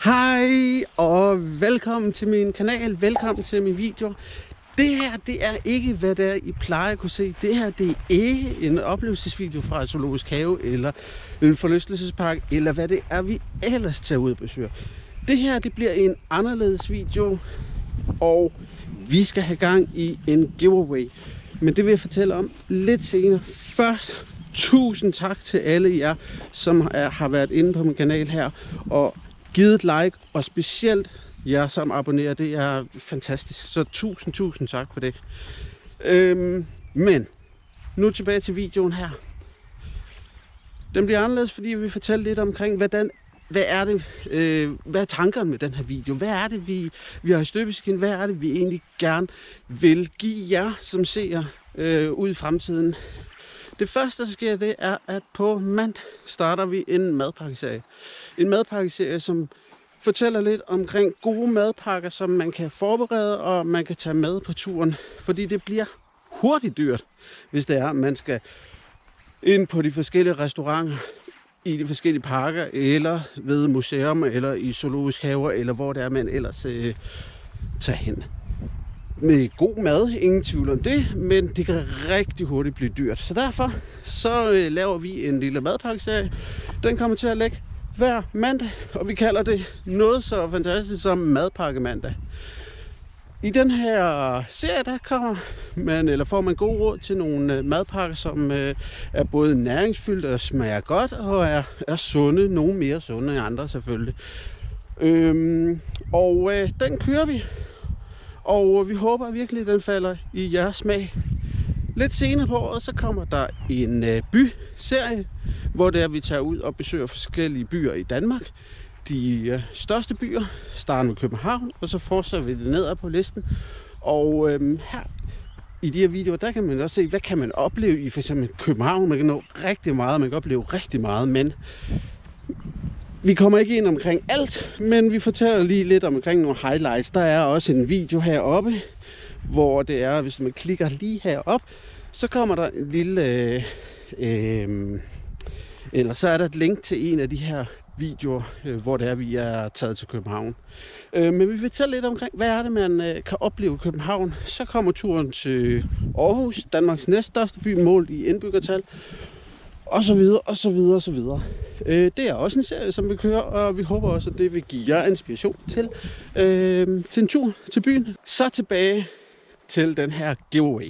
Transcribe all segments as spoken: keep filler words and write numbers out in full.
Hej og velkommen til min kanal, velkommen til min video. Det her, det er ikke hvad det er, I plejer at kunne se. Det her, det er ikke en oplevelsesvideo fra et zoologisk have eller en forlystelsespark, eller hvad det er, vi ellers tager ud og besøger. Det her, det bliver en anderledes video, og vi skal have gang i en giveaway. Men det vil jeg fortælle om lidt senere. Først, tusind tak til alle jer, som er, har været inde på min kanal her og givet et like, og specielt jer, som abonnerer. Det er fantastisk. Så tusind, tusind tak for det. Øhm, men nu tilbage til videoen her. Den bliver anderledes, fordi vi vil fortælle lidt omkring, hvordan, hvad er det, øh, hvad er tankerne med den her video? Hvad er det, vi, vi har i støbeskeen? Hvad er det, vi egentlig gerne vil give jer, som ser øh, ud i fremtiden? Det første, der sker, det er, at på mandag starter vi en madpakkeserie. En madpakkeserie, som fortæller lidt omkring gode madpakker, som man kan forberede, og man kan tage med på turen. Fordi det bliver hurtigt dyrt, hvis det er, at man skal ind på de forskellige restauranter, i de forskellige parker, eller ved museum, eller i zoologisk haver, eller hvor det er, man ellers øh, tager hen. Med god mad, ingen tvivl om det, men det kan rigtig hurtigt blive dyrt. Så derfor så øh, laver vi en lille madpakkeserie. Den kommer til at lægge hver mandag, og vi kalder det noget så fantastisk som madpakke mandag. I den her serie, der kommer man, eller får man god råd til nogle øh, madpakker, som øh, er både næringsfyldte og smager godt, og er, er sunde, nogle mere sunde end andre selvfølgelig. Øhm, og øh, den kører vi. Og vi håber virkelig, at den falder i jeres smag. Lidt senere på året, så kommer der en øh, byserie, hvor det er, vi tager ud og besøger forskellige byer i Danmark. De øh, største byer starter med København, og så fortsætter vi det nedad på listen. Og øh, her i de her videoer, der kan man også se, hvad kan man opleve i for eksempel København. Man kan nå rigtig meget, man kan opleve rigtig meget, men vi kommer ikke ind omkring alt, men vi fortæller lige lidt omkring nogle highlights. Der er også en video heroppe, hvor det er, hvis man klikker lige herop, så kommer der en lille, øh, øh, eller så er der et link til en af de her videoer, øh, hvor det er, vi er taget til København. Øh, men vi vil fortælle lidt omkring, hvad er det, man øh, kan opleve i København. Så kommer turen til Aarhus, Danmarks næststørste by, målt i indbyggertal. Og så videre, og så videre, og så videre. Øh, det er også en serie, som vi kører, og vi håber også, at det vil give jer inspiration til, øh, til en tur til byen. Så tilbage til den her giveaway.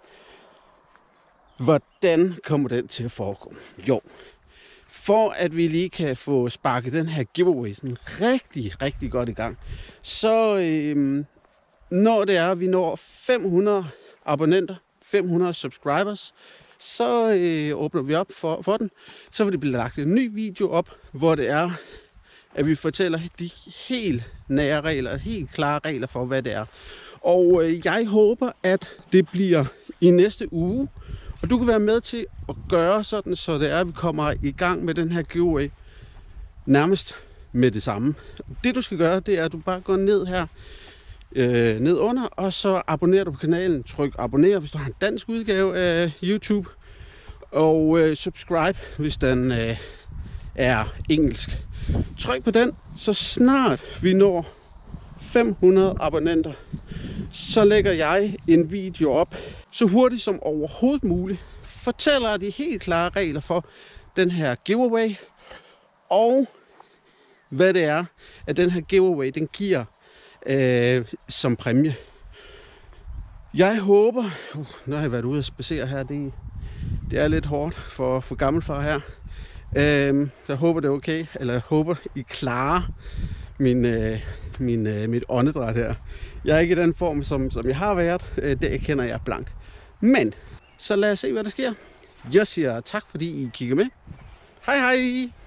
Hvordan kommer den til at foregå? Jo, for at vi lige kan få sparket den her giveaway sådan rigtig, rigtig godt i gang, så øh, når det er, at vi når fem hundrede abonnenter, fem hundrede subscribers, så øh, åbner vi op for, for den. Så vil det blive lagt en ny video op, hvor det er, at vi fortæller de helt nære regler, helt klare regler for, hvad det er. Og øh, jeg håber, at det bliver i næste uge. Og du kan være med til at gøre sådan, så det er, at vi kommer i gang med den her giveaway nærmest med det samme. Det du skal gøre, det er, at du bare går ned her, Øh, ned under, og så abonnerer du på kanalen. Tryk abonner, hvis du har en dansk udgave af YouTube, og øh, subscribe, hvis den øh, er engelsk. Tryk på den, så snart vi når fem hundrede abonnenter, så lægger jeg en video op, så hurtigt som overhovedet muligt, fortæller de helt klare regler for den her giveaway, og hvad det er, at den her giveaway, den giver Øh, som præmie. Jeg håber, uh, nu har jeg været ude og spacere her, det, det er lidt hårdt for, for gammelfar her. Øh, jeg håber det er okay, eller jeg håber I klarer min, øh, min, øh, mit åndedræt her. Jeg er ikke i den form, som, som jeg har været, øh, det kender jeg blankt. Men, så lad os se hvad der sker. Jeg siger tak fordi I kigger med. Hej hej!